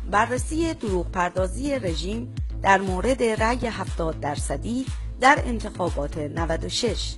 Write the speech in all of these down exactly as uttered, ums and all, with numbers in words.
بررسی دروغ پردازی رژیم در مورد رأی هفتاد درصدی در انتخابات نود و شش.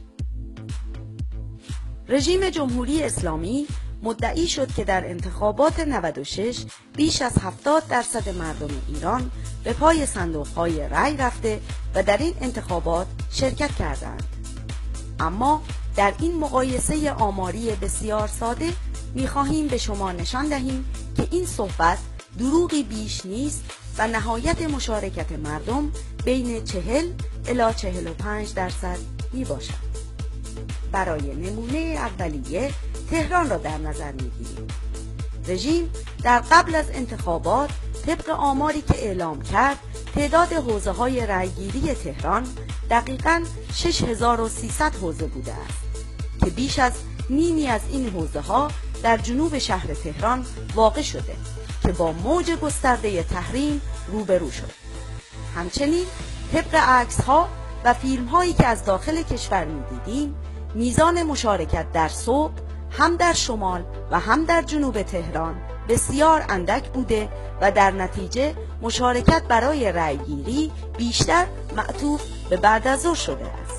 رژیم جمهوری اسلامی مدعی شد که در انتخابات نود و شش بیش از هفتاد درصد مردم ایران به پای صندوق‌های رأی رفته و در این انتخابات شرکت کردند. اما در این مقایسه آماری بسیار ساده می‌خواهیم به شما نشان دهیم که این صحبت دروغی بیش نیست و نهایت مشارکت مردم بین چهل الی چهل و پنج درصد میباشد. برای نمونه اولیه تهران را در نظر میگیریم. رژیم در قبل از انتخابات طبق آماری که اعلام کرد تعداد حوزه‌های رأیگیری تهران دقیقاً شش هزار و سیصد حوزه بوده است که بیش از نیمی از این حوزه‌ها در جنوب شهر تهران واقع شده که با موج گسترده تحریم روبرو شد. همچنین طبق عکس‌ها و فیلم‌هایی که از داخل کشور می‌دیدیم، میزان مشارکت در صبح هم در شمال و هم در جنوب تهران بسیار اندک بوده و در نتیجه مشارکت برای رأیگیری بیشتر معطوف به بعد از ظهر شده است.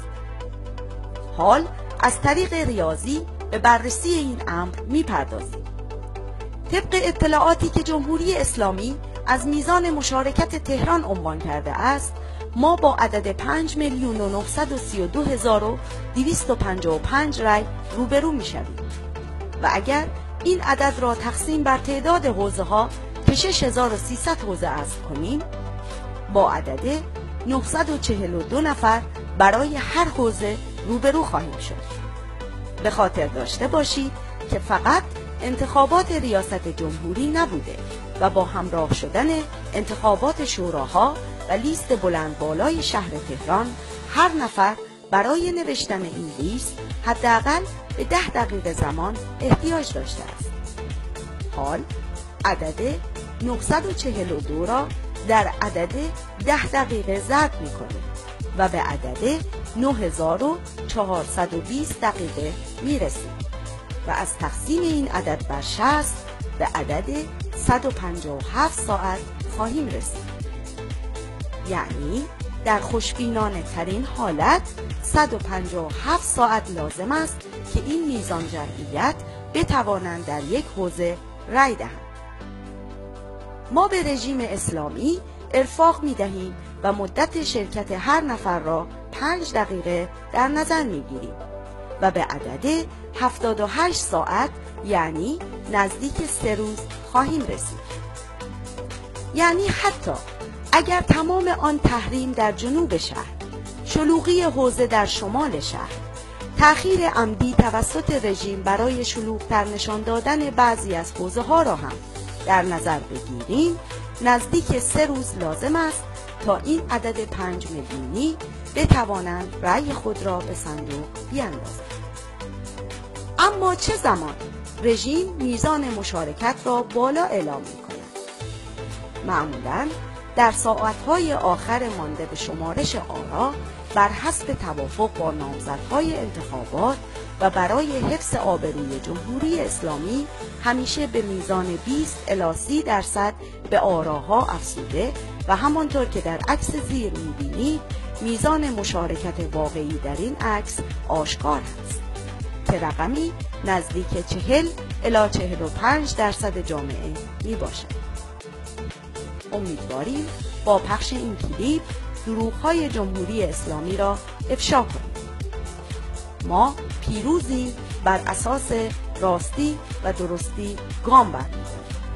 حال از طریق ریاضی به بررسی این امر می‌پردازیم. طبق اطلاعاتی که جمهوری اسلامی از میزان مشارکت تهران عنوان کرده است، ما با عدد پنج میلیون و نهصد و سی و دو هزار و دویست و پنجاه و پنج رأی روبرو می‌شویم و اگر این عدد را تقسیم بر تعداد حوزه‌ها که شش هزار و سیصد حوزه است کنیم، با عدد نهصد و چهل و دو نفر برای هر حوزه روبرو خواهیم شد. به خاطر داشته باشید که فقط انتخابات ریاست جمهوری نبوده و با همراه شدن انتخابات شوراها و لیست بلند بالای شهر تهران هر نفر برای نوشتن این لیست حداقل به ده دقیقه زمان احتیاج داشته است. حال عدد نهصد و چهل و دو را در عدد ده دقیقه ضرب می‌کنیم و به عدد نه هزار و چهارصد و بیست دقیقه می‌رسیم و از تقسیم این عدد بر شصت به عدد صد و پنجاه و هفت ساعت خواهیم رسید. یعنی در خوشبینانه ترین حالت صد و پنجاه و هفت ساعت لازم است که این میزان جمعیت بتوانند در یک حوزه رأی دهند. ما به رژیم اسلامی ارفاق می دهیم و مدت شرکت هر نفر را پنج دقیقه در نظر می گیریم و به عدد هفتاد و هشت ساعت یعنی نزدیک سه روز خواهیم رسید. یعنی حتی اگر تمام آن تحریم در جنوب شهر، شلوغی حوزه در شمال شهر، تأخیر عمدی توسط رژیم برای شلوغ‌تر نشان دادن بعضی از حوزه ها را هم در نظر بگیریم، نزدیک سه روز لازم است تا این عدد پنج میلیونی بتوانند رأی خود را به صندوق بیاندازند. اما چه زمان رژیم میزان مشارکت را بالا اعلام می‌کند؟ معمولاً در ساعت‌های آخر مانده به شمارش آرا بر حسب توافق با نامزدهای انتخابات و برای حفظ آبروی جمهوری اسلامی همیشه به میزان بیست الی سی درصد به آراها افزوده و همانطور که در عکس زیر می‌بینید میزان مشارکت واقعی در این عکس آشکار است که رقمی نزدیک چهل الی چهل و پنج درصد جامعه میباشد. امیدواریم با پخش این کلیپ دروغ‌های جمهوری اسلامی را افشا کنیم. ما پیروزی بر اساس راستی و درستی گام برمی‌داریم.